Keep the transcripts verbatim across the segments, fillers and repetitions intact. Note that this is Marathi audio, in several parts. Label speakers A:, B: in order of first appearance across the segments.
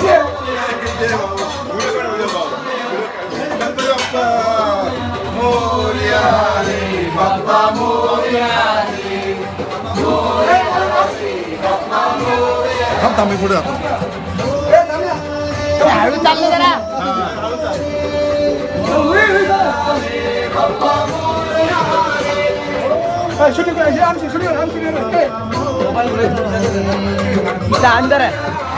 A: थांब थांब मी पुढे जातो.
B: हळू चाललं जरा. शूटिंग आमची शूटिंग आमची अंदर आहे.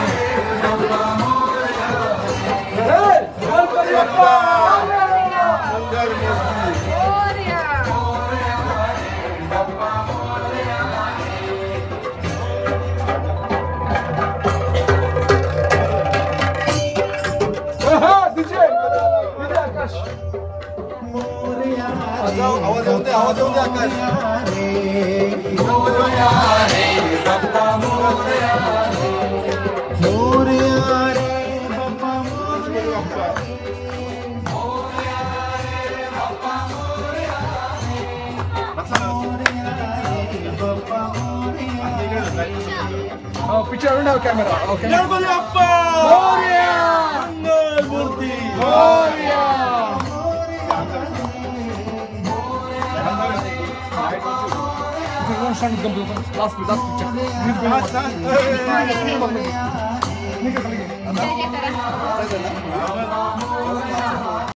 A: आवाज येऊ दे आवाज येऊ दे आकाश.
B: पिक्चर उंडाव कॅमेरा. ओके
A: गणपती बाप्पा
B: मोरया.
A: मंगल मूर्ती
B: मोरया. Last last picture.